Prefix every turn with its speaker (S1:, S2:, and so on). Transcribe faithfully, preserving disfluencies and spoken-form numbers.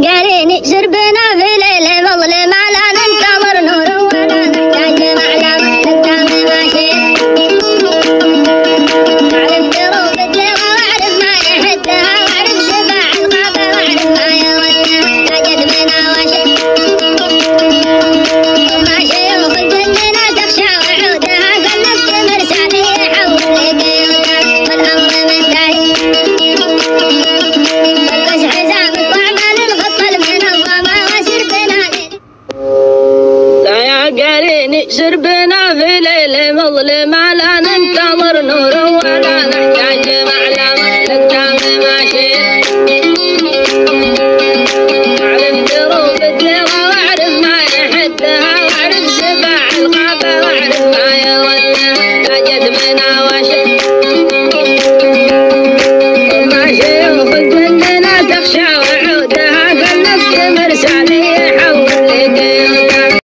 S1: قارين شربنا في ليل مظلم على ننتظر نور ولا نحتاج معلم قدام ماشي أعرف دروب الدغى وأعرف ما يحدها وأعرف شباع الغابة وأعرف ما يودها تجد منا وشي ما شيوخ الجنة تخشى وعودها قلبت مرسالي يحول لقيودها والأمر منتهي فالبس حزامك واعمل الخطة المنظمة وسر بنا لا يا قارين شربنا في ليل مظلم لا ننتظر نور ولا نحتاج معلم قدام ماشي أعرف دروب الدغى وأعرف ما يحدها وأعرف سباع الغابة وأعرف ما يودها تجد منا وشي ما شيوخ الجنة تخشى وعودها قلبت مرسالي